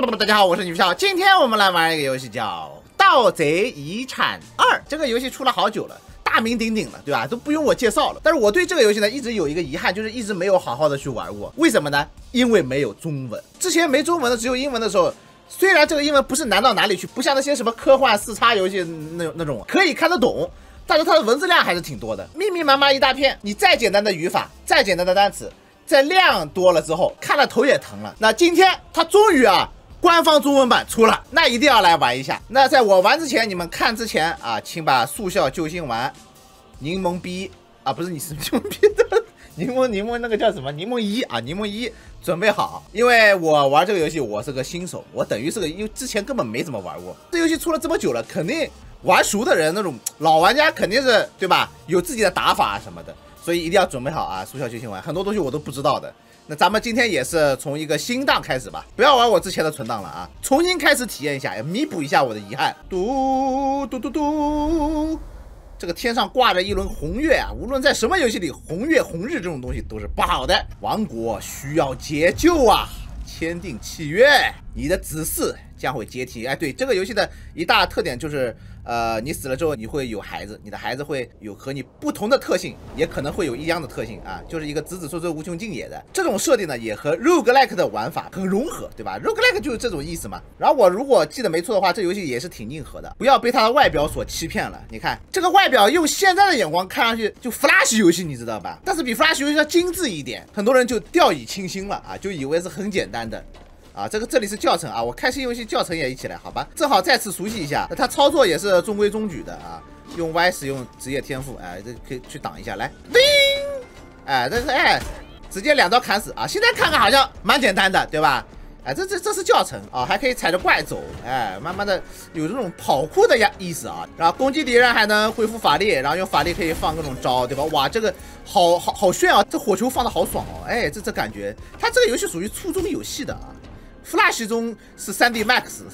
大家好，我是女票。今天我们来玩一个游戏叫《盗贼遗产2》。这个游戏出了好久了，大名鼎鼎了，对吧？都不用我介绍了。但是我对这个游戏呢，一直有一个遗憾，就是一直没有好好的去玩过。为什么呢？因为没有中文。之前没中文的，只有英文的时候，虽然这个英文不是难到哪里去，不像那些什么科幻4叉游戏那种可以看得懂。 但是它的文字量还是挺多的，密密麻麻一大片。你再简单的语法，再简单的单词，在量多了之后，看了头也疼了。那今天它终于官方中文版出了，那一定要来玩一下。那在我玩之前，你们看之前请把速效救心丸、柠檬逼不是你是柠檬逼的柠檬那个叫什么柠檬一准备好，因为我玩这个游戏我是个新手，我等于是个因为之前根本没怎么玩过。这游戏出了这么久了，肯定。 玩熟的人，那种老玩家肯定是对吧？有自己的打法什么的，所以一定要准备好速效救心丸，很多东西我都不知道的。那咱们今天也是从一个新档开始吧，不要玩我之前的存档了重新开始体验一下，弥补一下我的遗憾。嘟嘟嘟嘟，这个天上挂着一轮红月无论在什么游戏里，红月红日这种东西都是不好的。王国需要解救签订契约，你的子嗣将会接替。对，这个游戏的一大特点就是，你死了之后你会有孩子，你的孩子会有和你不同的特性，也可能会有一样的特性就是一个子子孙孙无穷尽也的这种设定呢，也和 roguelike 的玩法很融合，对吧 ？roguelike 就是这种意思嘛。然后我如果记得没错的话，这游戏也是挺硬核的，不要被它的外表所欺骗了。你看这个外表，用现在的眼光看上去就 Flash 游戏，你知道吧？但是比 Flash 游戏要精致一点，很多人就掉以轻心了就以为是很简单的。 这里是教程我开新游戏教程也一起来，好吧？正好再次熟悉一下，它操作也是中规中矩的用 Y 使用职业天赋，这可以去挡一下，来，叮，这是直接2刀砍死现在看看好像蛮简单的，对吧？这是教程还可以踩着怪走，慢慢的有这种跑酷的意思然后攻击敌人还能恢复法力，然后用法力可以放各种招，对吧？哇，这个好炫这火球放的好爽这感觉，它这个游戏属于初中游戏的Flash 中是 3D Max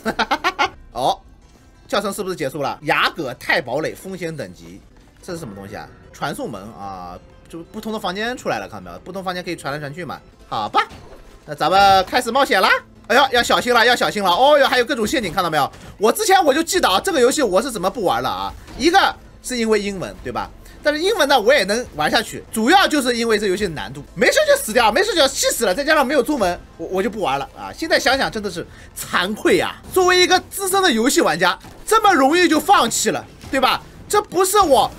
教程是不是结束了？雅葛太堡垒风险等级，这是什么东西传送门就不同的房间出来了，看到没有？不同房间可以传来传去嘛？好吧，那咱们开始冒险啦！哎呦，要小心了，要小心了！哦哟，还有各种陷阱，看到没有？我之前我就记得这个游戏我是怎么不玩了一个是因为英文，对吧？ 但是英文呢，我也能玩下去，主要就是因为这游戏的难度，没事就死掉，没事就气死了，再加上没有中文，我就不玩了现在想想真的是惭愧作为一个资深的游戏玩家，这么容易就放弃了，对吧？这不是我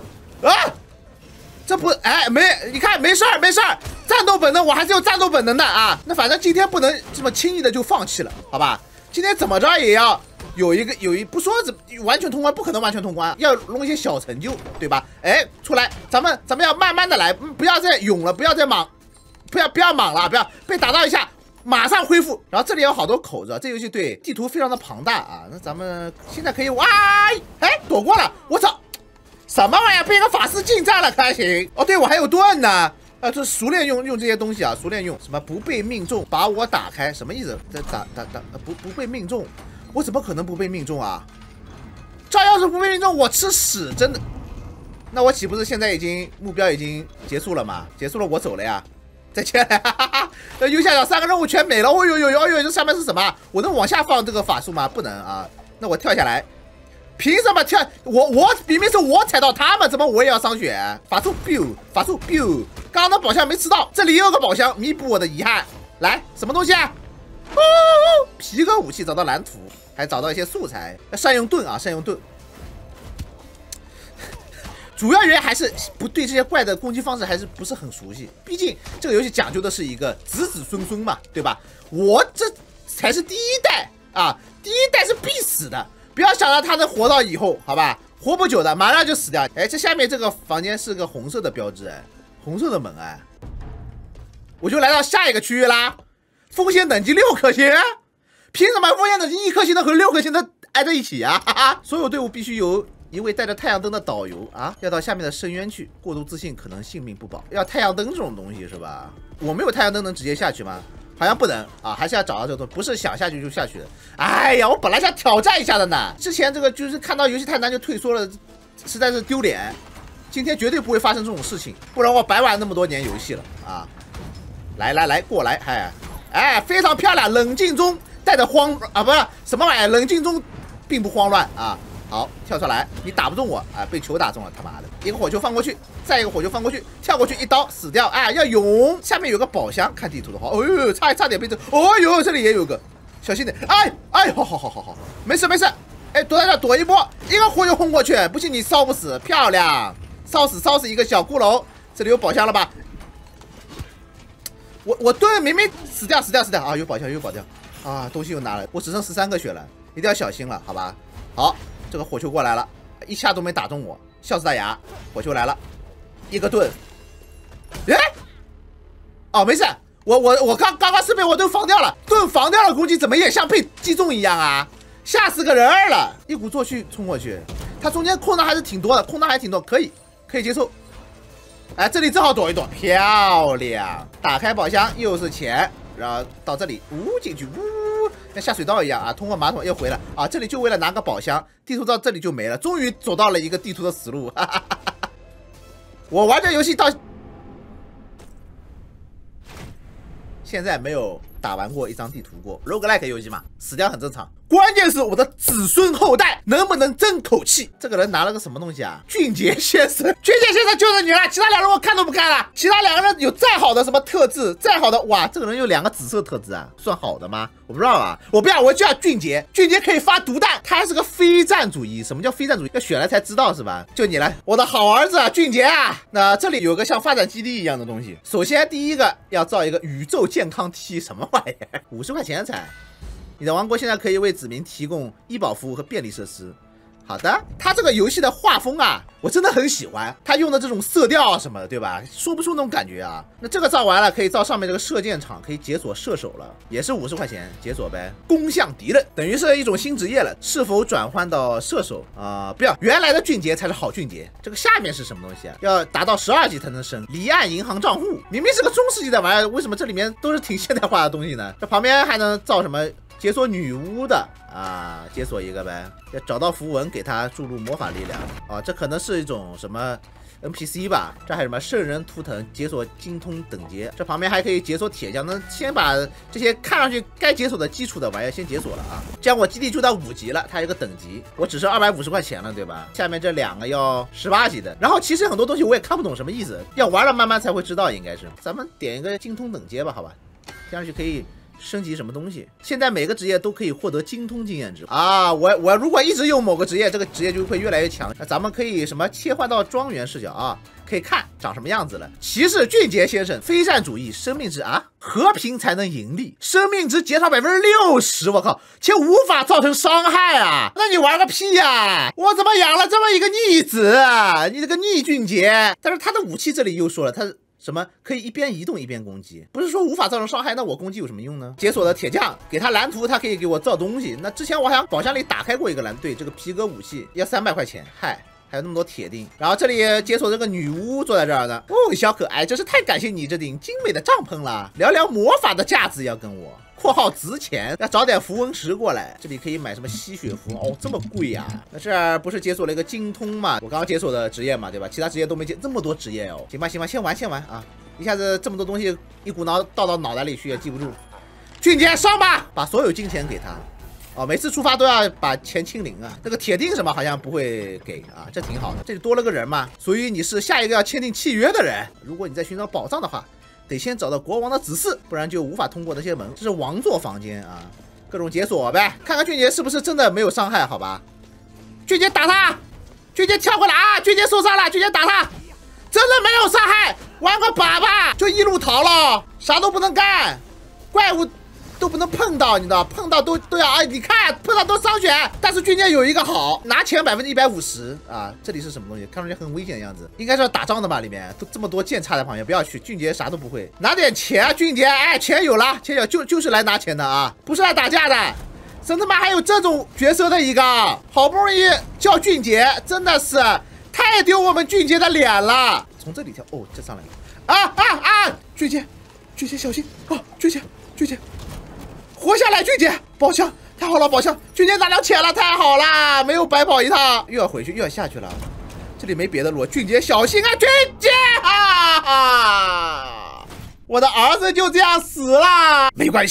这不你看没事儿，战斗本能我还是有战斗本能的那反正今天不能这么轻易的就放弃了，好吧？今天怎么着也要。 有一不说完全通关，不可能完全通关，要弄一些小成就，对吧？出来，咱们要慢慢的来，不要再勇了，不要再莽，不要莽了，不要被打到一下，马上恢复。然后这里有好多口子，这游戏对地图非常的庞大那咱们现在可以躲过了，我操，什么玩意儿？被一个法师近战了，开心对我还有盾呢。 这熟练用这些东西熟练用什么不被命中，把我打开，什么意思？不被命中。 我怎么可能不被命中这要是不被命中，我吃屎！真的，那我岂不是现在目标已经结束了吗？结束了，我走了呀，再见！右下角3个任务全没了。哦呦，这上面是什么？我能往下放这个法术吗？不能那我跳下来，凭什么跳？我明明是我踩到他们，怎么我也要伤血？法术 biu， 法术 biu， 刚刚的宝箱没吃到，这里也有个宝箱，弥补我的遗憾。来，什么东西皮革武器找到蓝图，还找到一些素材，善用盾善用盾。主要原因还是不对这些怪的攻击方式还是不是很熟悉，毕竟这个游戏讲究的是一个子子孙孙嘛，对吧？我这才是第一代第一代是必死的，不要想到他能活到以后，好吧？活不久的，马上就死掉。这下面这个房间是个红色的标志红色的门我就来到下一个区域啦。 风险等级6颗星，凭什么风险等级1颗星的和6颗星的挨在一起所有队伍必须有一位带着太阳灯的导游要到下面的深渊去。过度自信可能性命不保。要太阳灯这种东西是吧？我没有太阳灯能直接下去吗？好像不能还是要找到这个东西，不是想下去就下去的。哎呀，我本来想挑战一下的呢。之前这个就是看到游戏太难就退缩了，实在是丢脸。今天绝对不会发生这种事情，不然我白玩那么多年游戏了来，过来，非常漂亮，冷静中带着不是什么玩意儿，冷静中并不慌乱啊。好，跳出来，你打不中我啊，被球打中了，他妈的！一个火球放过去，再一个火球放过去，跳过去一刀死掉，哎，要勇。下面有个宝箱，看地图的话，哦呦，差点被这，哦呦，这里也有个，小心点，哎，好，没事，哎，躲在这躲一波，一个火球轰过去，不信你烧不死，漂亮，烧死一个小骷髅，这里有宝箱了吧？我盾明明死掉啊，有宝箱啊，东西又拿了，我只剩13个血了，一定要小心了，好吧？好。这个火球过来了，一下都没打中我，笑死大牙！火球来了，一个盾，哎，哦，没事，我刚刚是被我盾防掉了，盾防掉了攻击怎么也像被击中一样啊，吓死个人了！一鼓作气冲过去，他中间空档还是挺多的，可以接受。哎，这里正好躲一躲，漂亮！打开宝箱又是钱，然后到这里进去像下水道一样啊，通过马桶又回来啊，这里就为了拿个宝箱，地图到这里就没了，终于走到了一个地图的死路。我玩这游戏到现在没有打完过一张地图过 ，roguelike 游戏嘛，死掉很正常。关键是我的子孙后代能不能争口气？这个人拿了个什么东西啊？俊杰先生就是你了，其他2人我看都不看了。其他2个人有再好的什么特质，再好的哇，这个人有2个紫色特质啊，算好的吗？我不知道啊，我不要，我就要俊杰。俊杰可以发毒弹，他还是个非战主义。什么叫非战主义？要选了才知道是吧？就你了，我的好儿子俊杰啊。那这里有个像发展基地一样的东西，首先第一个要造一个宇宙健康梯，什么玩意儿？50块钱才。你的王国现在可以为子民提供医保服务和便利设施。好的，他这个游戏的画风啊，我真的很喜欢，他用的这种色调啊什么的，对吧？说不出那种感觉啊。那这个造完了，可以造上面这个射箭场，可以解锁射手了，也是50块钱解锁呗。攻向敌人，等于是一种新职业了。是否转换到射手啊？不要，原来的俊杰才是好俊杰。这个下面是什么东西啊？要达到12级才能升。离岸银行账户，明明是个中世纪的玩意儿，为什么这里面都是挺现代化的东西呢？这旁边还能造什么？解锁女巫的啊，解锁一个呗。要找到符文，给他注入魔法力量啊，这可能是一种什么 NPC 吧。这还有什么圣人图腾，解锁精通等级。这旁边还可以解锁铁匠，那先把这些看上去该解锁的基础的玩意先解锁了啊。这样我基地就到5级了，它有个等级，我只剩250块钱了，对吧？下面这2个要18级的。然后其实很多东西我也看不懂什么意思，要玩了慢慢才会知道，应该是。咱们点一个精通等阶吧，好吧？这样就可以升级什么东西？现在每个职业都可以获得精通经验值啊！我如果一直用某个职业，这个职业就会越来越强。那咱们可以什么切换到庄园视角啊？可以看长什么样子了。骑士俊杰先生，非战主义，生命值啊，和平才能盈利，生命值减少60%，我靠，且无法造成伤害啊！那你玩个屁呀！我怎么养了这么一个逆子啊？你这个逆俊杰！但是他的武器这里又说了，他什么可以一边移动一边攻击？不是说无法造成伤害，那我攻击有什么用呢？解锁的铁匠，给他蓝图，他可以给我造东西。那之前我好像宝箱里打开过一个蓝，对，这个皮革武器要300块钱，嗨。还有那么多铁钉，然后这里解锁这个女巫坐在这儿呢。哦，小可爱，真是太感谢你这顶精美的帐篷了。聊聊魔法的价值要跟我（括号值钱），要找点符文石过来。这里可以买什么吸血符？哦，这么贵呀？那这不是解锁了一个精通嘛？我刚刚解锁的职业嘛，对吧？其他职业都没解，这么多职业哦。行吧，行吧，先玩啊！一下子这么多东西一股脑倒到脑袋里去，也记不住。俊杰上吧，把所有金钱给他。哦，每次出发都要把钱清零啊！这个铁定什么好像不会给啊，这挺好的。这里多了个人嘛，所以你是下一个要签订契约的人。如果你在寻找宝藏的话，得先找到国王的指示，不然就无法通过这些门。这是王座房间啊，各种解锁呗。看看俊杰是不是真的没有伤害，好吧？俊杰打他，俊杰跳过来啊！俊杰受伤了，俊杰打他，真的没有伤害，玩个粑粑就一路逃了，啥都不能干，怪物都不能碰到，你知道，碰到都要哎，你看碰到都伤血。但是俊杰有一个好，拿钱150%啊！这里是什么东西？看上去很危险的样子，应该是要打仗的吧？里面都这么多剑插在旁边，不要去。俊杰啥都不会，拿点钱啊！俊杰，哎，钱有了，钱有就是来拿钱的啊，不是来打架的。真他妈还有这种角色的一个，好不容易叫俊杰，真的是太丢我们俊杰的脸了。从这里跳，哦，这上来了啊！俊杰小心啊！俊杰。活下来，俊杰！宝箱太好了，宝箱！俊杰拿到钱了，太好了，没有白跑一趟，又要回去，又要下去了。这里没别的路，俊杰小心啊！俊杰啊！我的儿子就这样死了，没关系，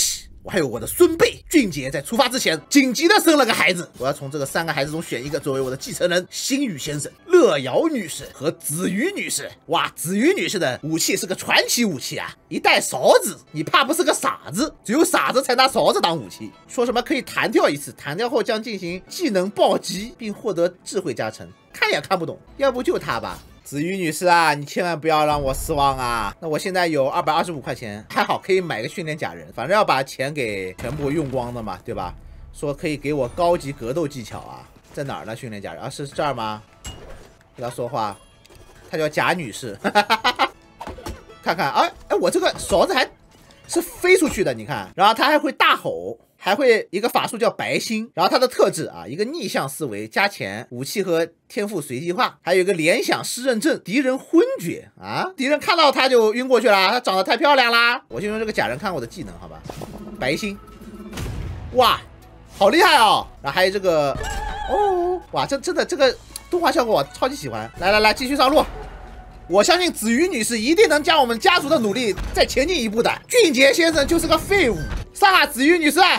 我还有我的孙辈俊杰，在出发之前紧急的生了个孩子，我要从这个3个孩子中选一个作为我的继承人。星宇先生、乐瑶女士和子瑜女士。哇，子瑜女士的武器是个传奇武器啊，一袋勺子，你怕不是个傻子？只有傻子才拿勺子当武器。说什么可以弹跳1次，弹跳后将进行技能暴击，并获得智慧加成，看也看不懂，要不就他吧。子瑜女士啊，你千万不要让我失望啊！那我现在有225块钱，还好可以买个训练假人，反正要把钱给全部用光的嘛，对吧？说可以给我高级格斗技巧啊，在哪儿呢？训练假人啊，是这儿吗？跟他说话，她叫贾女士，看看啊，哎，我这个勺子还是飞出去的，你看，然后他还会大吼。还会一个法术叫白星，然后它的特质啊，一个逆向思维加钱，武器和天赋随机化，还有一个联想失认证，敌人昏厥啊，敌人看到他就晕过去了，他长得太漂亮啦。我就用这个假人看我的技能，好吧，白星，哇，好厉害哦。然后还有这个，哦，哇，真的这个动画效果我超级喜欢。来，继续上路。我相信子瑜女士一定能将我们家族的努力再前进一步的。俊杰先生就是个废物，上啊，子瑜女士！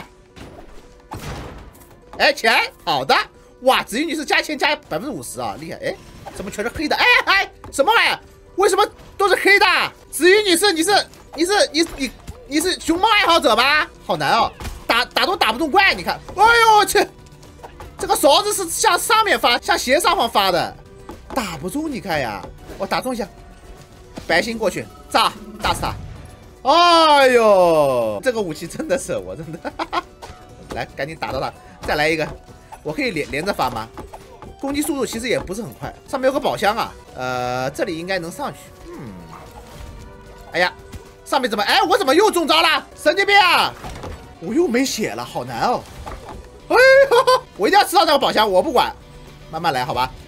哎，钱，好的，哇，子瑜女士加钱加50%啊，厉害！哎，怎么全是黑的？哎，什么玩意儿？为什么都是黑的？子瑜女士，你是熊猫爱好者吗？好难哦，打都打不动怪，你看，哎呦我去，这个勺子是向上面发，向斜上方发的，打不中，你看呀。我打中一下，白星过去炸死他！哎呦，这个武器真的是我真的，来赶紧打到他，再来一个，我可以连着发吗？攻击速度其实也不是很快，上面有个宝箱啊，这里应该能上去。哎呀，上面怎么？哎，我怎么又中招了？神经病啊！我又没血了，好难哦！哎呦，我一定要吃到这个宝箱，我不管，慢慢来，好吧？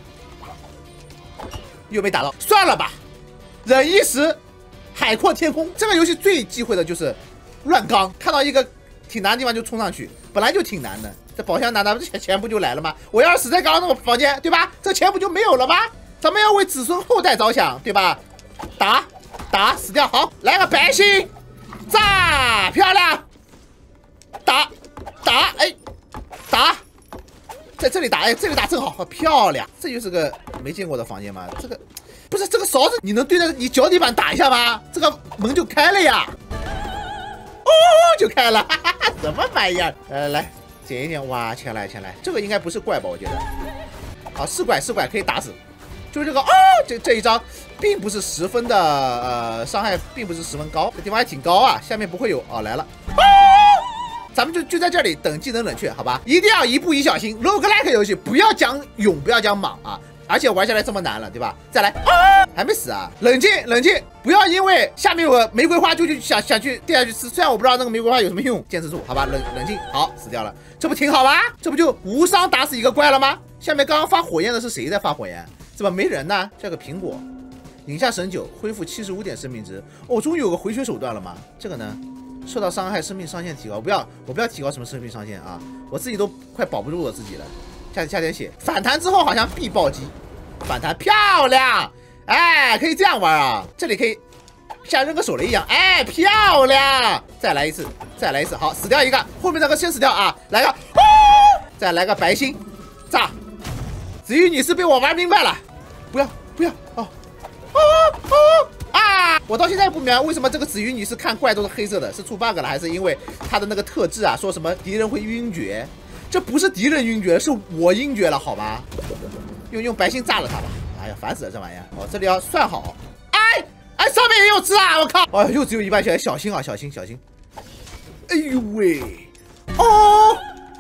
又没打到，算了吧，忍一时，海阔天空。这个游戏最忌讳的就是乱刚，看到一个挺难的地方就冲上去，本来就挺难的。这宝箱拿这钱不就来了吗？我要是死在刚刚那个房间，对吧？这钱不就没有了吗？咱们要为子孙后代着想，对吧？打死掉，好，来个白星，炸，漂亮，打，哎，打。在这里打，哎，这里打正好，漂亮！这就是个没见过的房间吗？这个不是这个勺子，你能对着你脚底板打一下吗？这个门就开了呀！哦，就开了，哈哈，什么玩意儿？来，捡一点，哇，钱来，这个应该不是怪吧？我觉得，好，是怪，可以打死。就是这个，哦，这一招并不是十分的，伤害并不是十分高，这地方还挺高啊，下面不会有，哦，来了。咱们就在这里等技能冷却，好吧？一定要一步一小心。roguelike 游戏不要讲勇，不要讲莽啊！而且玩下来这么难了，对吧？再来，还没死啊！冷静，不要因为下面有个玫瑰花就想去掉下去吃。虽然我不知道那个玫瑰花有什么用，坚持住，好吧？冷静，好，死掉了，这不挺好吗？这不就无伤打死一个怪了吗？下面刚刚发火焰的是谁在发火焰？怎么没人呢？这个苹果，饮下神酒，恢复75点生命值。哦，终于有个回血手段了吗？这个呢？受到伤害，生命上限提高。我不要提高什么生命上限啊！我自己都快保不住我自己了。下点血，反弹之后好像必暴击，反弹漂亮！哎，可以这样玩啊！这里可以像扔个手雷一样，哎，漂亮！再来一次，好，死掉一个，后面那个先死掉啊！来个，再来个白星，炸！子瑜女士被我玩明白了，不要哦！我到现在不明白为什么这个子瑜女士看怪都是黑色的，是出 bug 了，还是因为她的那个特质啊？说什么敌人会晕厥？这不是敌人晕厥，是我晕厥了，好吗？用白星炸了他吧！哎呀，烦死了这玩意儿！哦，这里要算好。哎，上面也有只啊！我靠！哎，又只有1半血，小心啊，小心！哎呦喂！哦！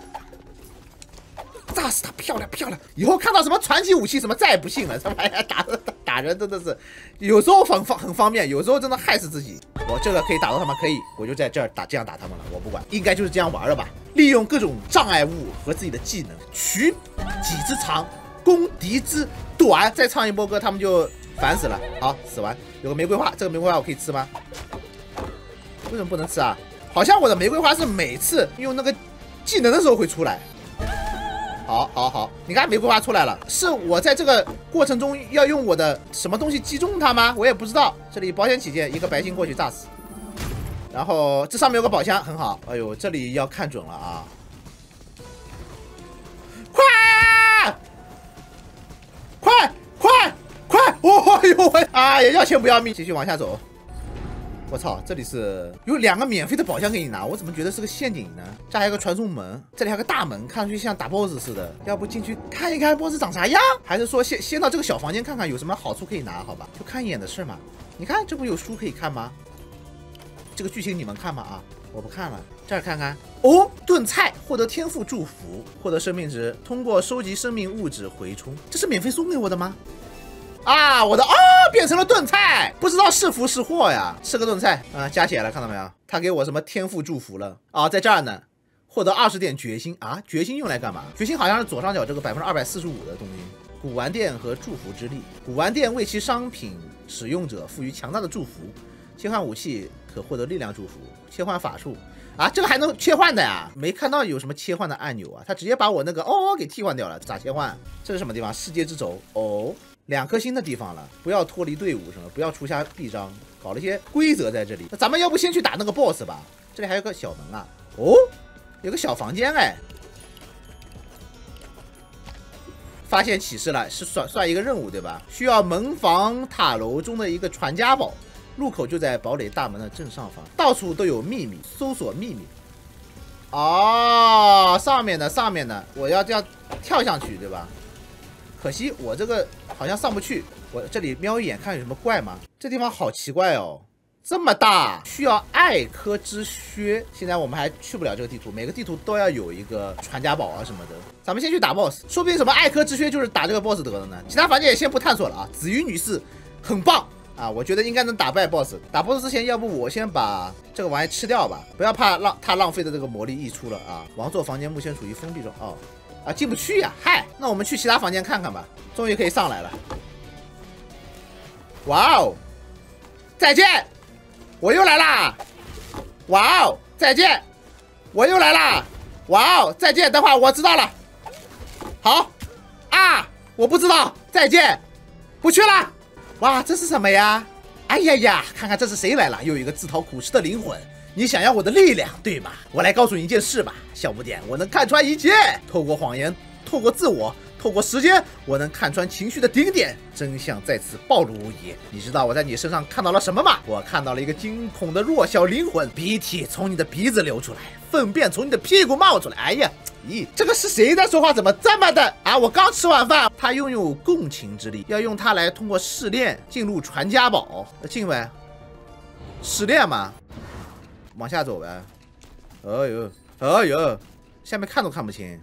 炸死他，漂亮！以后看到什么传奇武器什么，再也不信了。这玩意儿打人真的是，有时候很方便，有时候真的害死自己。我这个可以打到他们，可以，我就在这儿这样打他们了，我不管，应该就是这样玩了吧？利用各种障碍物和自己的技能，取己之长，攻敌之短。再唱一波歌，他们就烦死了。好，死完，有个玫瑰花，这个玫瑰花我可以吃吗？为什么不能吃啊？好像我的玫瑰花是每次用那个技能的时候会出来。好，你看玫瑰花出来了，是我在这个过程中要用我的什么东西击中它吗？我也不知道。这里保险起见，一个白星过去炸死。 然后这上面有个宝箱，很好。哎呦，这里要看准了啊！快啊！快！哦呦喂！哎呀，要钱不要命，继续往下走。我操，这里是有2个免费的宝箱给你拿，我怎么觉得是个陷阱呢？这还有个传送门，这里还有个大门，看上去像打 BOSS 似的。要不进去看一看 BOSS 长啥样？还是说先到这个小房间看看有什么好处可以拿？好吧，就看一眼的事嘛。你看这不有书可以看吗？这个剧情你们看吗？啊，我不看了。这儿看看哦，炖菜获得天赋祝福，获得生命值，通过收集生命物质回充。这是免费送给我的吗？啊，我的变成了炖菜，不知道是福是祸呀。吃个炖菜啊，加血了，看到没有？他给我什么天赋祝福了啊？在这儿呢，获得20点决心啊！决心用来干嘛？决心好像是左上角这个245%的东西。古玩店和祝福之力，古玩店为其商品使用者赋予强大的祝福。切换武器可获得力量祝福，切换法术啊，这个还能切换的呀？没看到有什么切换的按钮啊？他直接把我那个给替换掉了，咋切换？这是什么地方？世界之轴哦。2颗星的地方了，不要脱离队伍什么，不要出下臂章，搞了一些规则在这里。那咱们要不先去打那个 BOSS 吧？这里还有个小门啊，哦，有个小房间哎。发现启示了，是算一个任务对吧？需要门房塔楼中的一个传家宝，入口就在堡垒大门的正上方，到处都有秘密，搜索秘密。哦，上面的，我要这样跳上去对吧？可惜我这个好像上不去，我这里瞄一眼看有什么怪吗？这地方好奇怪哦，这么大，需要艾科之靴。现在我们还去不了这个地图，每个地图都要有一个传家宝啊什么的。咱们先去打 BOSS， 说不定什么艾科之靴就是打这个 BOSS 得的呢。其他房间也先不探索了啊。子瑜女士很棒啊，我觉得应该能打败 BOSS。打 BOSS 之前，要不我先把这个玩意吃掉吧，不要怕他浪费的这个魔力溢出了啊。王座房间目前处于封闭中哦。啊，进不去呀！嗨，那我们去其他房间看看吧。终于可以上来了。哇哦，再见，我又来啦！哇哦，再见，我又来啦！哇哦，再见，等会儿我知道了。好啊，我不知道，再见，不去了。哇，这是什么呀？哎呀呀，看看这是谁来了？又有一个自讨苦吃的灵魂。你想要我的力量，对吗？我来告诉你一件事吧，小不点，我能看穿一切。透过谎言，透过自我，透过时间，我能看穿情绪的顶点，真相在此暴露无遗。你知道我在你身上看到了什么吗？我看到了一个惊恐的弱小灵魂，鼻涕从你的鼻子流出来，粪便从你的屁股冒出来。哎呀，咦，这个是谁在说话？怎么这么的啊？我刚吃完饭。他拥有共情之力，要用它来通过试炼进入传家宝。进呗，试炼嘛。往下走呗，哎呦，下面看都看不清。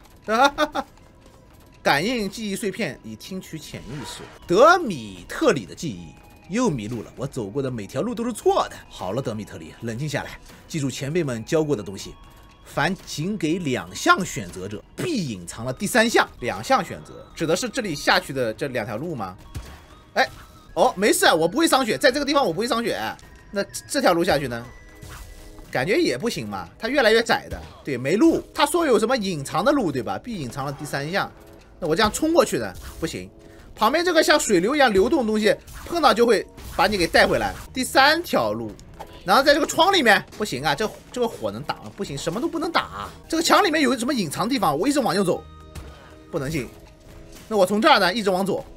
感应记忆碎片以听取潜意识。德米特里的记忆又迷路了，我走过的每条路都是错的。好了，德米特里，冷静下来，记住前辈们教过的东西。凡仅给2项选择者，必隐藏了第3项。2项选择指的是这里下去的这2条路吗？哎，哦，没事，我不会伤血，在这个地方我不会伤血。那这条路下去呢？感觉也不行嘛，它越来越窄的。对，没路。他说有什么隐藏的路，对吧？必隐藏了第3项。那我这样冲过去呢？不行。旁边这个像水流一样流动的东西，碰到就会把你给带回来。第3条路，然后在这个窗里面不行啊，这个火能打吗？不行，什么都不能打啊。这个墙里面有什么隐藏地方？我一直往右走，不能进。那我从这儿呢，一直往左。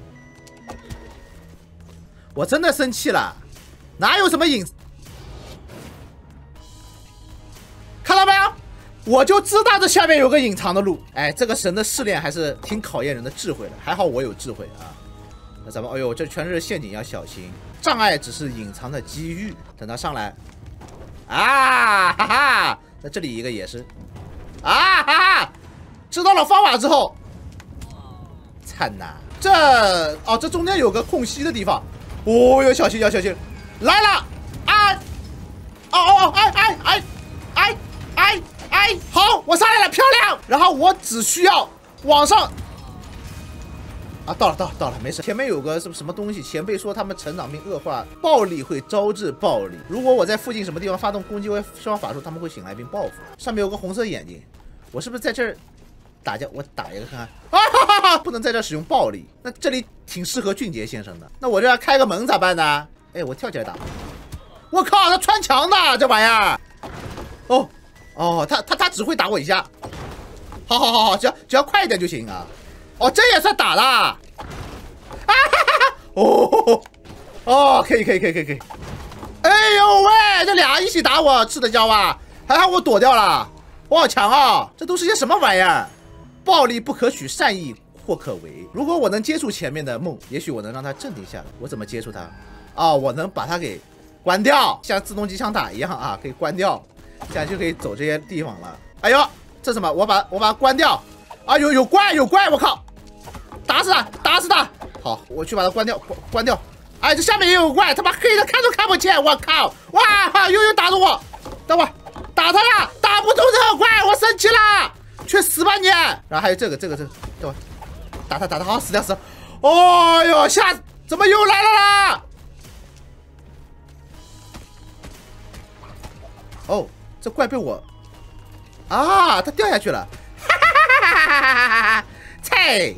我真的生气了，哪有什么隐？看到没有？我就知道这下面有个隐藏的路。哎，这个神的试炼还是挺考验人的智慧的，还好我有智慧啊。那咱们，哎呦，这全是陷阱，要小心。障碍只是隐藏的机遇，等他上来。啊哈哈！那这里一个也是。啊哈哈！知道了方法之后，惨呐！这中间有个空隙的地方。哦，要小心，要小心！来了！啊！哎，好，我上来了，漂亮！然后我只需要往上。啊，到了，没事。前面有个什么东西，前辈说他们成长并恶化，暴力会招致暴力。如果我在附近什么地方发动攻击或释放法术，他们会醒来并报复。上面有个红色眼睛，我是不是在这儿打架？我打一个看看。啊哈哈哈！不能在这儿使用暴力。那这里挺适合俊杰先生的。那我这要开个门咋办呢？哎，我跳起来打。 我靠，他穿墙的这玩意儿。哦，他只会打我一下。好，只要快一点就行啊。哦，这也算打的。啊哈哈！哦，可以。哎呦喂，这俩一起打我，吃得消啊？还好我躲掉了。我好强啊！这都是些什么玩意儿？暴力不可取，善意或可为。如果我能接触前面的梦，也许我能让他镇定下来。我怎么接触他？啊，我能把它给关掉，像自动机枪塔一样啊，可以关掉，这样就可以走这些地方了。哎呦，这什么？我把它关掉。啊，有怪，我靠！打死他！好，我去把它关掉。哎，这下面也有怪，他妈黑的看都看不见，我靠！哇，又打着我，等会儿打他了，打不动这个怪，我生气了，去死吧你！然后还有这个，等会儿打他，好死掉。哦呦，怎么又来了啦？哦，这怪被我啊，他掉下去了，哈！菜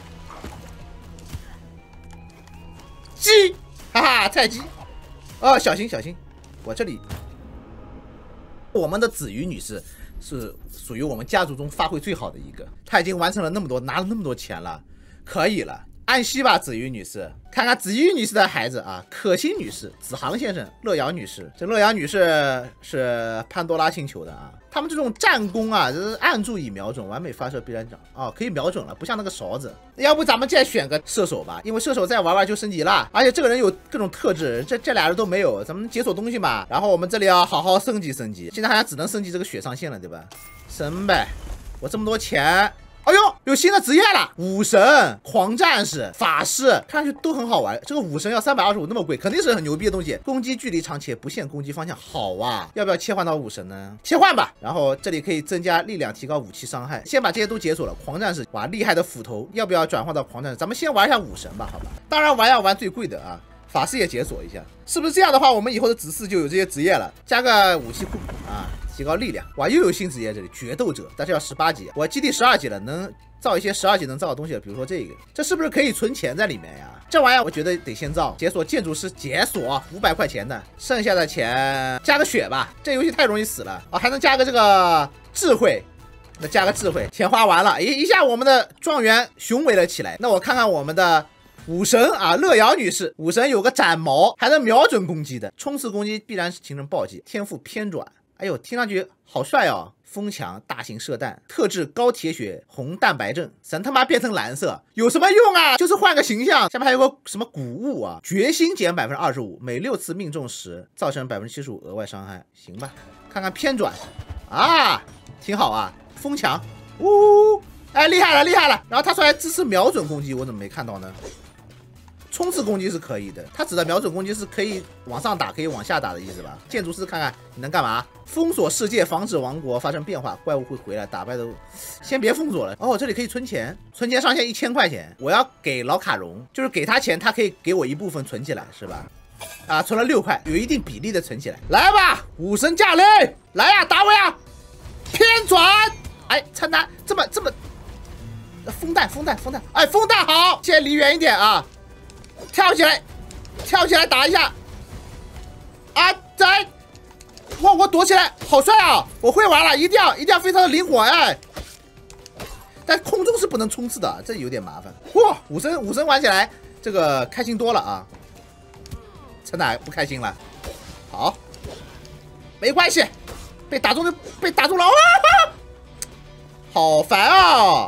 鸡，菜鸡，哦，小心！我这里，我们的子瑜女士是属于我们家族中发挥最好的一个，她已经完成了那么多，拿了那么多钱了，可以了。安息吧，子瑜女士。看看子瑜女士的孩子啊，可心女士、子航先生、乐瑶女士。这乐瑶女士是潘多拉星球的啊。他们这种战功啊，就是按住以瞄准，完美发射必然掌啊，可以瞄准了，不像那个勺子。要不咱们再选个射手吧，因为射手再玩就升级了，而且这个人有各种特质，这俩人都没有，咱们解锁东西嘛。然后我们这里要好好升级。现在好像只能升级这个血上限了，对吧？升呗，我这么多钱。哎呦，有新的职业了，武神、狂战士、法师，看上去都很好玩。这个武神要325，那么贵，肯定是很牛逼的东西。攻击距离长且不限攻击方向，好啊！要不要切换到武神呢？切换吧。然后这里可以增加力量，提高武器伤害。先把这些都解锁了。狂战士，哇，厉害的斧头，要不要转换到狂战士？咱们先玩一下武神吧，好吧？当然要玩最贵的啊。法师也解锁一下，是不是这样的话，我们以后的子嗣就有这些职业了？加个武器库啊，提高力量。哇，又有新职业，这里决斗者，但是要18级，我基地12级了，能造一些12级能造的东西了，比如说这个，这是不是可以存钱在里面呀？这玩意儿我觉得得先造。解锁建筑师，解锁500块钱的，剩下的钱加个血吧。这游戏太容易死了啊，还能加个这个智慧。那加个智慧，钱花完了，一下我们的庄园雄伟了起来。那我看看我们的武神啊，乐瑶女士，武神有个斩毛，还能瞄准攻击的，冲刺攻击必然形成暴击，天赋偏转。哎呦，听上去好帅哦！风墙大型射弹，特制高铁血红蛋白阵，神他妈变成蓝色，有什么用啊？就是换个形象。下面还有个什么谷物啊？决心减25%，每6次命中时造成75%额外伤害。行吧，看看偏转啊，挺好啊。风墙，哎，厉害了！然后他说还支持瞄准攻击，我怎么没看到呢？冲刺攻击是可以的，他指的瞄准攻击是可以往上打，可以往下打的意思吧？建筑师看看你能干嘛？封锁世界，防止王国发生变化，怪物会回来，打败的先别封锁了。哦，这里可以存钱，存钱上限1000块钱，我要给老卡戎，就是给他钱，他可以给我一部分存起来，是吧？啊，存了6块，有一定比例的存起来。来吧，武神驾雷，来呀，打我呀！偏转，哎，趁他这么，风弹，哎，风弹好，先离远一点啊。跳起来打一下！啊，在！哇，我躲起来，好帅啊！我会玩了，一定要非常的灵活哎！但空中是不能冲刺的，这有点麻烦。哇，武神玩起来这个开心多了啊！陈哪不开心了？好，没关系，被打中了啊！好烦啊！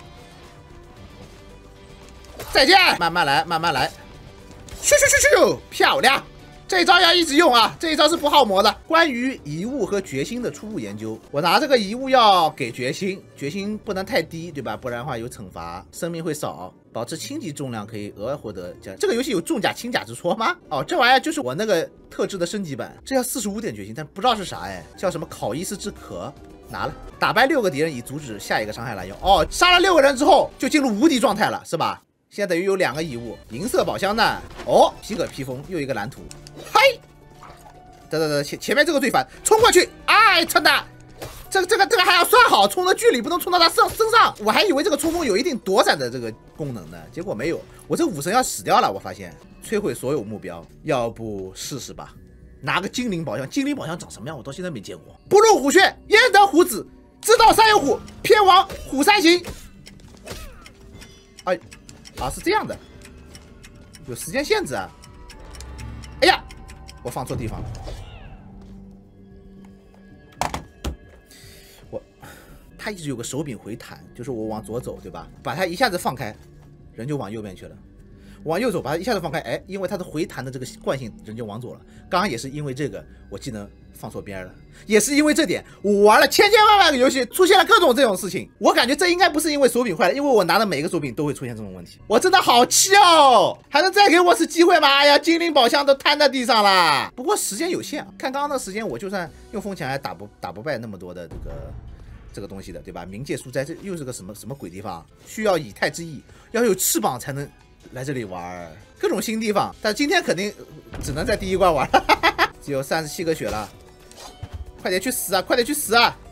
再见，慢慢来。咻，漂亮！这一招要一直用啊，这一招是不耗魔的。关于遗物和决心的初步研究，我拿这个遗物要给决心不能太低，对吧？不然的话有惩罚，生命会少。保持轻级重量可以额外获得这个游戏有重甲轻甲之说吗？哦，这玩意儿就是我那个特制的升级版，这要45点决心，但不知道是啥哎，叫什么考伊斯之壳。拿了，打败6个敌人以阻止下一个伤害来用。哦，杀了6个人之后就进入无敌状态了，是吧？现在等于有2个遗物，银色宝箱弹，哦，皮革披风，又一个蓝图，嘿，等，前面这个最烦，冲过去，哎，真的，这个还要算好，冲的距离不能冲到他身上，我还以为这个冲锋有一定躲闪的这个功能呢，结果没有，我这武神要死掉了，我发现摧毁所有目标，要不试试吧？ 拿个精灵宝箱，精灵宝箱长什么样？我到现在没见过。不入虎穴，焉得虎子？知道山有虎，偏往虎山行。哎，啊，是这样的，有时间限制啊。哎呀，我放错地方了。他一直有个手柄回弹，就是我往左走，对吧？把它一下子放开，人就往右边去了。往右走，把它一下子放开，哎，因为它的回弹的这个惯性，人就往左了。刚刚也是因为这个，我技能放错边了，也是因为这点，我玩了千万个游戏，出现了各种这种事情。我感觉这应该不是因为手柄坏了，因为我拿的每个手柄都会出现这种问题。我真的好气哦！还能再给我次机会吗？哎呀，精灵宝箱都摊在地上了。不过时间有限啊，看刚刚的时间，我就算用风墙还打不败那么多的这个东西的，对吧？冥界书斋这又是个什么鬼地方？需要以太之翼，要有翅膀才能来这里玩，各种新地方。但今天肯定只能在第一关玩，只有37个血了，快点去死啊！快点去死啊！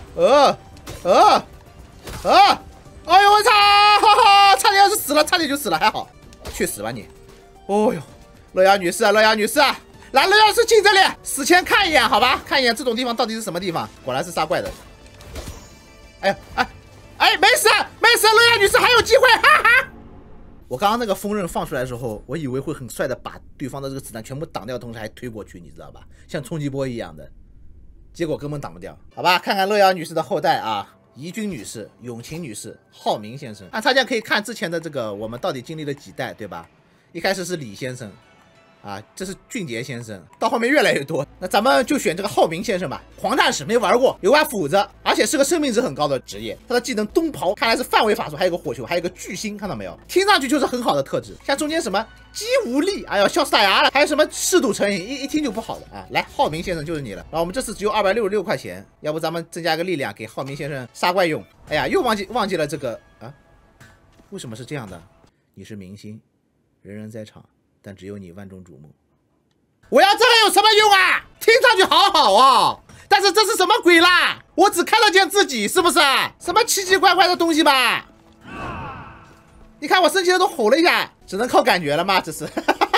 哎呦我操！哈哈，差点要是死了，差点就死了，还好，去死吧你！哦呦，乐雅女士啊，乐雅女士啊，来，乐雅女士进这里，死前看一眼好吧，看一眼这种地方到底是什么地方。果然是杀怪的。哎，没事，乐雅女士还有机会，哈哈！我刚刚那个锋刃放出来的时候，我以为会很帅的把对方的这个子弹全部挡掉，同时还推过去，你知道吧？像冲击波一样的，结果根本挡不掉。好吧，看看乐雅女士的后代啊，怡君女士、永晴女士、浩明先生。按插件可以看之前的这个，我们到底经历了几代，对吧？一开始是李先生。啊，这是俊杰先生，到后面越来越多，那咱们就选这个浩明先生吧。狂战士没玩过，有把斧子，而且是个生命值很高的职业。他的技能冬刨看来是范围法术，还有个火球，还有个巨星，看到没有？听上去就是很好的特质。像中间什么肌无力，哎呀，笑死大牙了，还有什么嗜赌成瘾，一听就不好的啊。来，浩明先生就是你了。然后我们这次只有266块钱，要不咱们增加个力量给浩明先生杀怪用。哎呀，又忘记了这个啊？为什么是这样的？你是明星，人人在场。但只有你万众瞩目。我要这个有什么用啊？听上去好好哦，但是这是什么鬼啦？我只看得见自己，是不是？什么奇奇怪怪的东西吧？你看我生气的都吼了一下，只能靠感觉了吗？这是。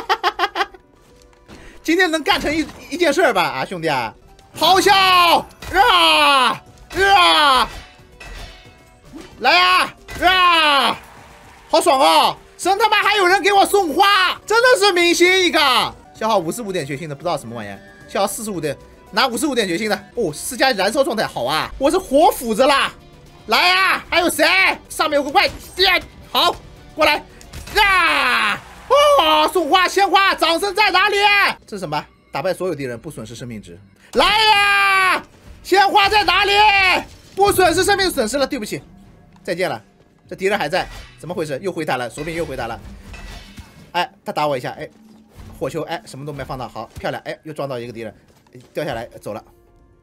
今天能干成一件事吧？啊，兄弟啊，咆哮来呀好爽哦！神他妈还有人给我送花，真的是明星一个。消耗55点决心的，不知道什么玩意儿。消耗45点，拿55点决心的。哦，4加燃烧状态，好啊！我是活斧子啦！来呀，还有谁？上面有个怪，好，过来呀！哦，送花鲜花，掌声在哪里？这是什么？打败所有敌人，不损失生命值。来呀！鲜花在哪里？不损失生命，损失了，对不起，再见了。这敌人还在，怎么回事？又回弹了，手柄又回弹了。哎，他打我一下，哎，火球，哎，什么都没放到，好漂亮，哎，又撞到一个敌人，掉下来走了。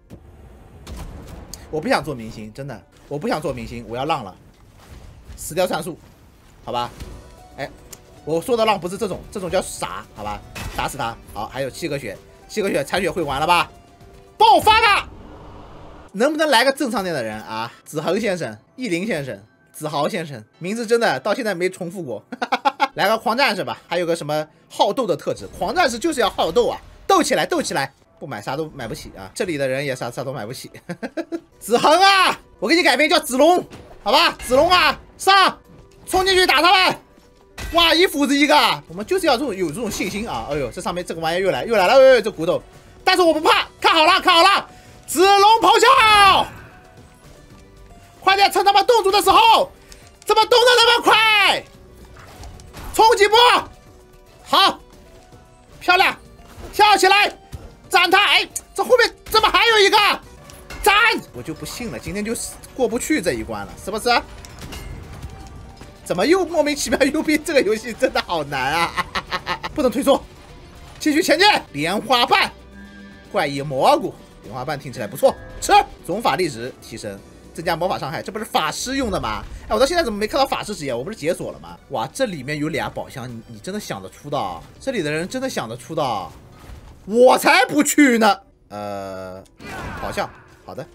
我不想做明星，真的，我不想做明星，我要浪了，死掉算数，好吧？哎，我说的浪不是这种，这种叫傻，好吧？打死他，好，还有7个血，7个血，残血会完了吧？爆发吧！能不能来个正常点的人啊？子恒先生、易林先生。子豪先生名字真的到现在没重复过，来个狂战士吧，还有个什么好斗的特质，狂战士就是要好斗啊，斗起来，斗起来，不买啥都买不起啊，这里的人也啥都买不起。子恒啊，我给你改名叫子龙，好吧，子龙啊，上，冲进去打他们！哇，一斧子一个，我们就是要有这种信心啊！哎呦，这上面这个玩意又来了，哎，这骨头，但是我不怕，看好了，子龙咆哮！快点，趁他们动作的时候，怎么动得那么快？冲击波，好，漂亮，跳起来，斩他！哎，这后面怎么还有一个？斩！我就不信了，今天就过不去这一关了，是不是？怎么又莫名其妙又变？这个游戏真的好难啊！不能退缩，继续前进。莲花瓣，怪异蘑菇，莲花瓣听起来不错，吃。总法力值提升。增加魔法伤害，这不是法师用的吗？哎，我到现在怎么没看到法师职业？我不是解锁了吗？哇，这里面有俩宝箱，你真的想得出的？这里的人真的想得出的？我才不去呢！咆哮，好的。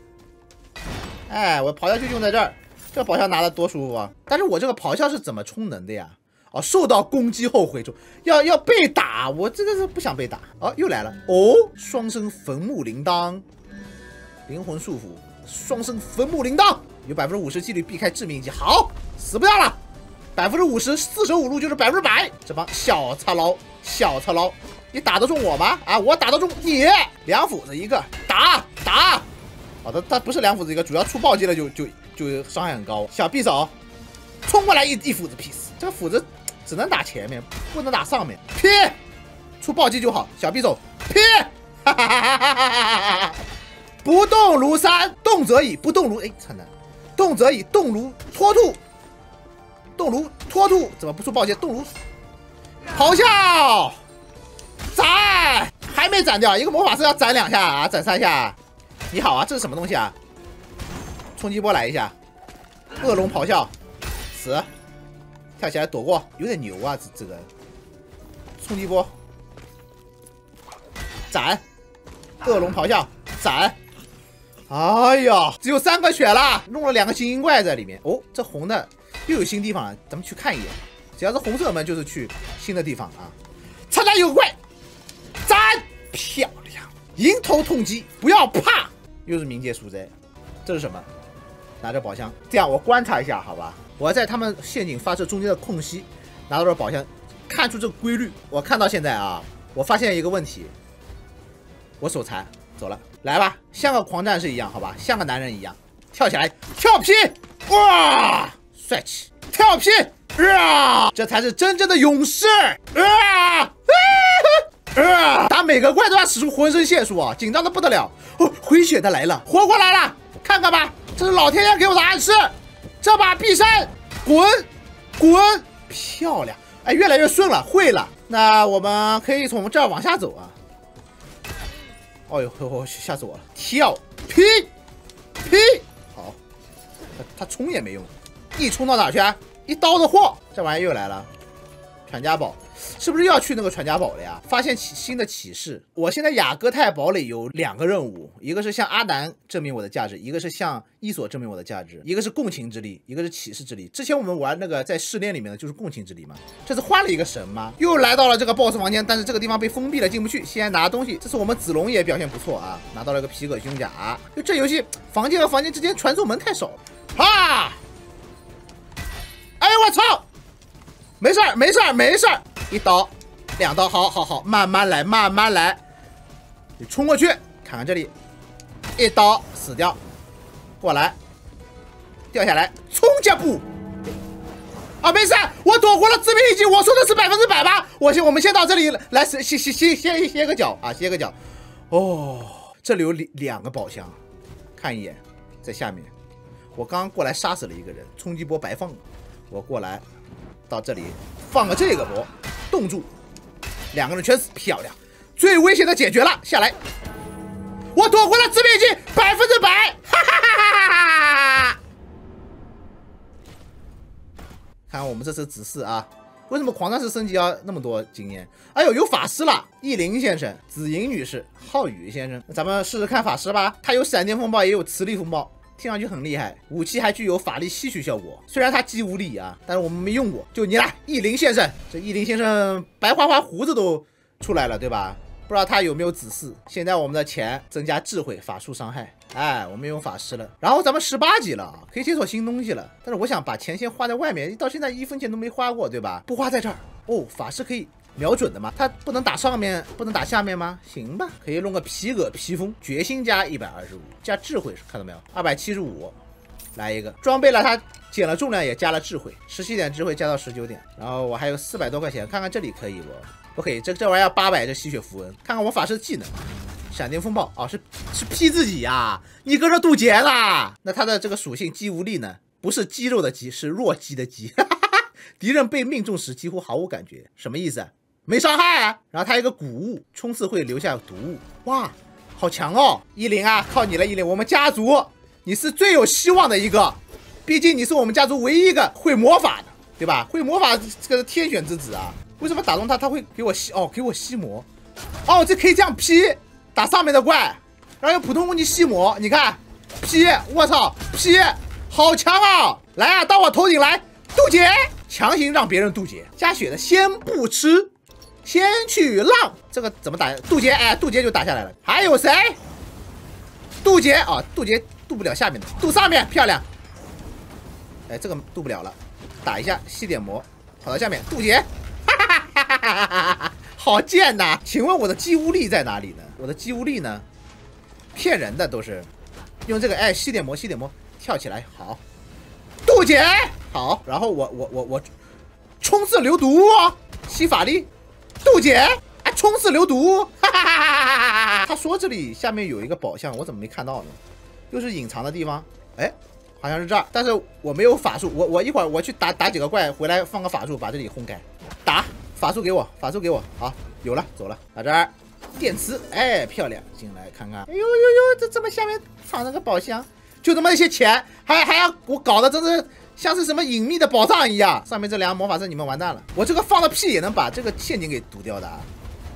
哎，我咆哮就用在这儿，这个宝箱拿的多舒服啊！但是我这个咆哮是怎么充能的呀？ 哦，受到攻击后回抽，要被打，我这个是不想被打。哦，又来了，哦，双生坟墓铃铛，灵魂束缚，双生坟墓铃铛，有50%几率避开致命一击，好，死不掉了，50%，四舍五入就是100%。这帮小操劳，小操劳，你打得中我吗？啊，我打得中你，两斧子一个，打。好的，他不是两斧子一个，主要出暴击了就伤害很高。小匕首冲过来一斧子劈死，这个斧子只能打前面，不能打上面。劈，出暴击就好。小匕首劈，哈哈哈哈哈哈！不动如山，动则已，不动如惨难，动则已，动如脱兔，动如脱兔，怎么不出暴击？动如咆哮，斩，还没斩掉，一个魔法师要斩2下啊，斩3下。你好啊，这是什么东西啊？冲击波来一下，恶龙咆哮，死，跳起来躲过，有点牛啊，这个冲击波，斩，恶龙咆哮，斩，哎呀，只有3个血了，弄了2个精英怪在里面。哦，这红的又有新地方了，咱们去看一眼。只要是红色门，就是去新的地方啊。参加有个怪，斩，漂亮，迎头痛击，不要怕。又是冥界书斋，这是什么？拿着宝箱，这样我观察一下，好吧？我要在他们陷阱发射中间的空隙拿到了宝箱，看出这个规律。我看到现在啊，我发现一个问题，我手残走了，来吧，像个狂战士一样，好吧，像个男人一样，跳起来，跳劈，哇，帅气，跳劈，啊，这才是真正的勇士，打每个怪都要使出浑身解数啊，紧张的不得了。哦，回血的来了，活过来了，看看吧，这是老天爷给我的暗示。这把必胜，滚，漂亮，哎，越来越顺了，会了。那我们可以从这儿往下走啊。哦呦，吓死我了！跳，劈，好，他冲也没用，一冲到哪儿去啊？一刀的货，这玩意又来了，传家宝。是不是又要去那个传家宝了呀？发现新的启示。我现在雅各泰堡垒有2个任务，一个是向阿南证明我的价值，一个是向伊索证明我的价值，一个是共情之力，一个是启示之力。之前我们玩那个在试炼里面的就是共情之力嘛，这次换了一个神吗？又来到了这个 BOSS 房间，但是这个地方被封闭了，进不去。先拿东西，这次我们子龙也表现不错啊，拿到了个皮革胸甲。就这游戏房间和房间之间传送门太少了，哈！哎我操！没事儿，一刀2刀，好，慢慢来，你冲过去，看看这里，一刀死掉，过来，掉下来，冲脚步，啊，没事，我躲过了致命一击，我说的是100%吧？我们先到这里来，歇个脚啊，歇个脚。哦，这里有2个宝箱，看一眼，在下面，我刚刚过来杀死了一个人，冲击波白放了，我过来。到这里放个这个波，冻住，2个人全死，漂亮，最危险的解决了，下来，我躲过了致命一击，100%，哈哈哈！看我们这次指示啊，为什么狂战士升级要那么多经验？哎呦，有法师了，意林先生、紫莹女士、浩宇先生，那咱们试试看法师吧，他有闪电风暴，也有磁力风暴。听上去很厉害，武器还具有法力吸取效果。虽然他肌无力啊，但是我们没用过。就你来，意林先生，这意林先生白花花胡子都出来了，对吧？不知道他有没有指示。现在我们的钱增加智慧、法术伤害，哎，我们用法师了。然后咱们18级了，可以解锁新东西了。但是我想把钱先花在外面，到现在1分钱都没花过，对吧？不花在这儿。哦，法师可以瞄准的吗？他不能打上面，不能打下面吗？行吧，可以弄个皮革披风，决心加125，加智慧，看到没有？275，来一个装备了，它减了重量也加了智慧，17点智慧加到19点，然后我还有400多块钱，看看这里可以不？不可以，这玩意儿要800，这吸血符文，看看我法师的技能，闪电风暴哦，是劈自己呀、你搁这渡劫啦？那它的这个属性肌无力呢？不是肌肉的肌，是弱鸡的鸡。敌人被命中时几乎毫无感觉，什么意思？没伤害啊。然后它有一个古物，冲刺会留下毒物。哇，好强哦！依林啊，靠你了，依林，我们家族你是最有希望的一个，毕竟你是我们家族唯一一个会魔法的，对吧？会魔法这个天选之子啊。为什么打中他会给我吸？哦，给我吸魔。哦，这可以这样劈，打上面的怪，然后用普通攻击吸魔。你看，劈，我操，劈，好强啊！来啊，到我头顶来，渡劫， 强行让别人渡劫，加血的先不吃，先去浪。这个怎么打？渡劫，哎，渡劫就打下来了。还有谁？渡劫啊，渡劫渡不了下面的，渡上面，漂亮。哎，这个渡不了了，打一下吸点魔，跑到下面渡劫，哈哈哈哈哈哈哈，好贱呐！请问我的击无力在哪里呢？我的击无力呢？骗人的都是，用这个哎吸点魔，吸点魔，跳起来好，渡劫好，然后我冲刺流毒，吸法力，渡劫，哎冲刺流毒，哈哈哈哈哈哈！他说这里下面有一个宝箱，我怎么没看到呢？又是隐藏的地方，哎。好像是这儿，但是我没有法术，我一会儿我去打几个怪，回来放个法术把这里轰开。打法术给我，法术给我，好，有了，走了。打这儿，电池，哎，漂亮，进来看看。哎呦呦呦，这么下面藏着个宝箱，就这么一些钱，还要我搞得真是像是什么隐秘的宝藏一样。上面这2个魔法阵你们完蛋了，我这个放的屁也能把这个陷阱给堵掉的啊。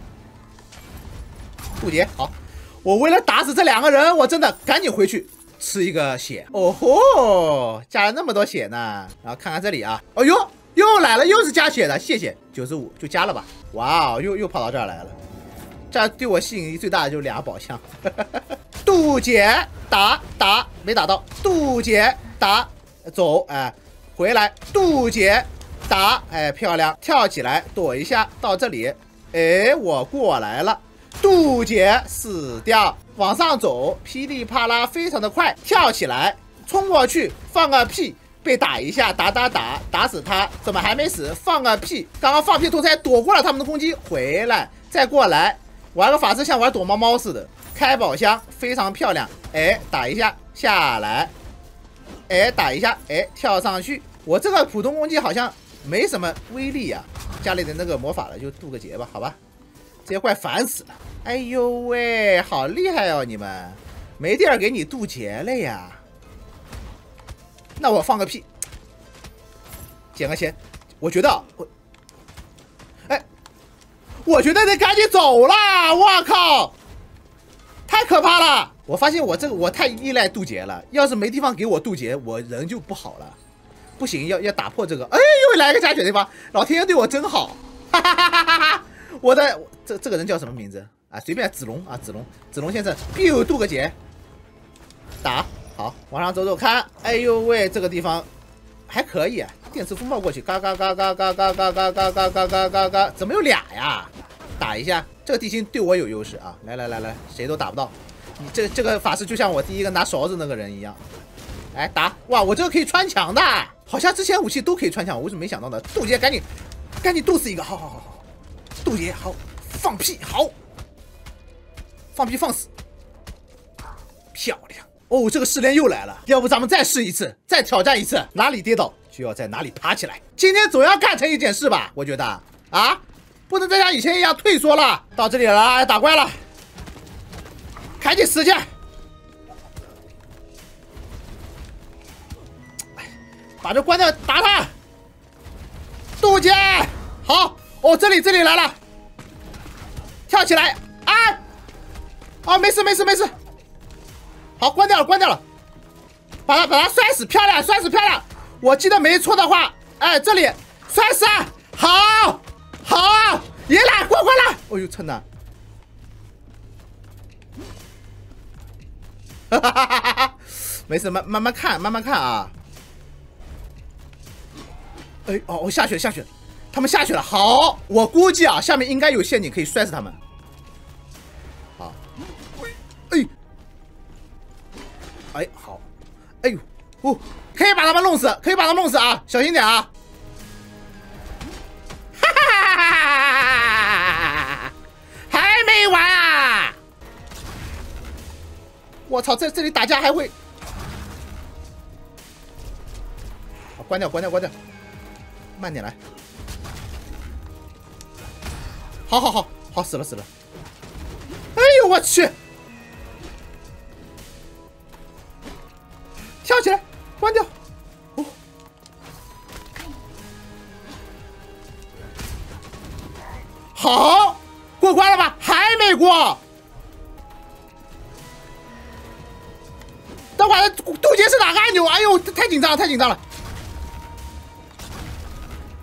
渡劫好，我为了打死这2个人，我真的赶紧回去。吃一个血，哦吼，加了那么多血呢。然后看看这里啊，哦呦，又来了，又是加血的，谢谢，95就加了吧。哇哦，又跑到这儿来了。这儿对我吸引力最大的就是2个宝箱。渡劫打没打到，渡劫打走，哎，回来渡劫打，哎，漂亮，跳起来躲一下，到这里，哎，我过来了，渡劫死掉。往上走，噼里啪啦，非常的快，跳起来，冲过去，放个屁，被打一下，打死他，怎么还没死？放个屁，刚刚放屁投胎躲过了他们的攻击，回来，再过来，玩个法师像玩躲猫猫似的，开宝箱，非常漂亮，哎，打一下下来，哎，打一下，哎，跳上去，我这个普通攻击好像没什么威力啊，家里的那个魔法了，就渡个劫吧，好吧，这些怪烦死了。哎呦喂，好厉害哦！你们没地儿给你渡劫了呀？那我放个屁，捡个钱。我觉得我觉得得赶紧走啦！我靠，太可怕了！我发现我太依赖渡劫了，要是没地方给我渡劫，我人就不好了。不行，要打破这个。哎，又来个加血地方，老天爷对我真好！哈哈哈哈哈！我的这个人叫什么名字？啊，随便子龙啊，子龙先生，biu渡个劫，打好，往上走走看，哎呦喂，这个地方还可以啊，电磁风暴过去，嘎嘎嘎嘎嘎嘎嘎嘎嘎嘎嘎嘎嘎嘎，怎么有俩呀？打一下，这个地形对我有优势啊，来，谁都打不到，你这个法师就像我第一个拿勺子那个人一样，来打，哇，我这个可以穿墙的，好像之前武器都可以穿墙，我为什么没想到呢？渡劫，赶紧渡死一个，好，渡劫好，放屁好。放屁放死，漂亮哦！这个试炼又来了，要不咱们再试一次，再挑战一次，哪里跌倒就要在哪里爬起来。今天总要干成一件事吧？我觉得啊，不能再像以前一样退缩了。到这里了，打怪了，赶紧死去！把这关掉，打他！渡劫好哦，这里来了，跳起来啊！啊，没事，好，关掉了，把他摔死，漂亮，我记得没错的话，哎，这里摔死，好，赢了，过关了，哦呦，蹭的，哈哈哈哈哈，没事，慢慢看啊，哎，哦，下雪，他们下去了，好，我估计啊，下面应该有陷阱可以摔死他们。哎，好，哎呦，哦，可以把他们弄死啊，小心点啊！哈哈，还没完啊！我操，在这里打架还会……好，关掉，慢点来。好，死了！哎呦，我去！跳起来，关掉。哦，好，过关了吧？还没过。等会儿渡劫是哪个按钮？哎呦，太紧张了！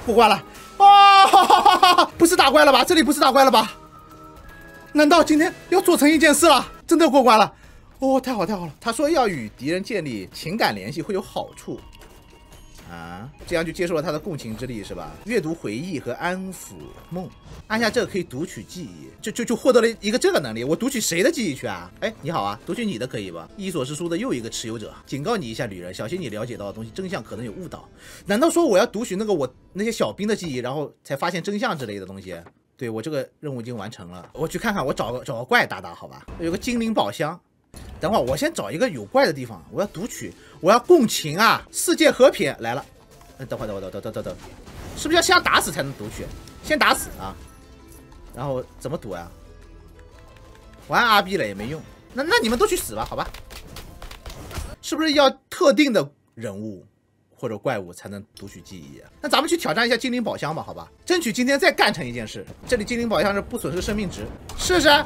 过关了！啊，不是打怪了吧？这里不是打怪了吧？难道今天要做成一件事了？真的过关了！哦，太好太好了！他说要与敌人建立情感联系会有好处。啊，这样就接受了他的共情之力是吧？阅读回忆和安抚梦，按下这个可以读取记忆，就获得了一个这个能力。我读取谁的记忆去啊？哎，你好啊，读取你的可以吧？伊索斯书的又一个持有者，警告你一下，旅人，小心你了解到的东西真相可能有误导。难道说我要读取那些小兵的记忆，然后才发现真相之类的东西？对，我这个任务已经完成了，我去看看，我找个怪打打好吧？有个精灵宝箱。等会儿我先找一个有怪的地方，我要读取，我要共情啊！世界和平来了，等会儿，是不是要先打死才能读取？先打死啊，然后怎么读啊？玩 RB 了也没用，那你们都去死吧，好吧？是不是要特定的人物或者怪物才能读取记忆啊？那咱们去挑战一下精灵宝箱吧，好吧？争取今天再干成一件事。这里精灵宝箱是不损失生命值，试试。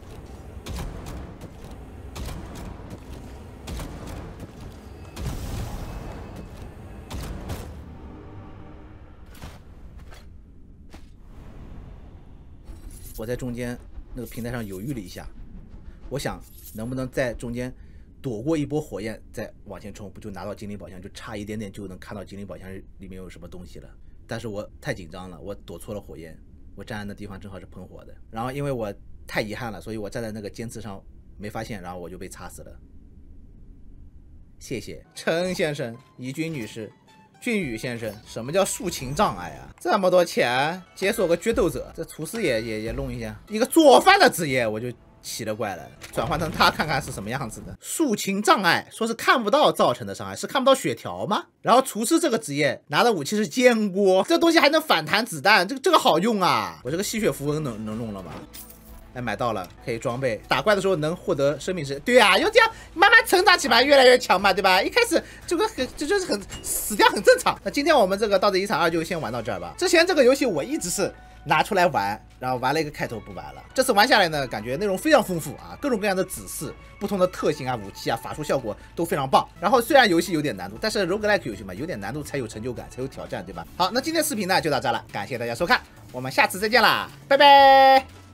我在中间那个平台上犹豫了一下，我想能不能在中间躲过一波火焰，再往前冲，不就拿到精灵宝箱，就差一点点就能看到精灵宝箱里面有什么东西了。但是我太紧张了，我躲错了火焰，我站在那地方正好是喷火的，然后因为我太遗憾了，所以我站在那个尖刺上没发现，然后我就被插死了。谢谢陈先生、怡君女士。俊宇先生，什么叫抒情障碍啊？这么多钱，解锁个决斗者，这厨师也弄一下，一个做饭的职业我就奇了怪了，转换成他看看是什么样子的。抒情障碍说是看不到造成的伤害，是看不到血条吗？然后厨师这个职业拿的武器是煎锅，这东西还能反弹子弹，这个好用啊！我这个吸血符文能弄了吗？哎，买到了，可以装备。打怪的时候能获得生命值，对啊，要这样慢慢成长起来，越来越强嘛，对吧？一开始就是很死掉很正常。那今天我们这个盗贼遗产2就先玩到这儿吧。之前这个游戏我一直是拿出来玩，然后玩了一个开头不玩了。这次玩下来呢，感觉内容非常丰富啊，各种各样的指示、不同的特性啊、武器啊、法术效果都非常棒。然后虽然游戏有点难度，但是 roguelike 游戏嘛，有点难度才有成就感，才有挑战，对吧？好，那今天视频呢就到这了，感谢大家收看，我们下次再见啦，拜拜。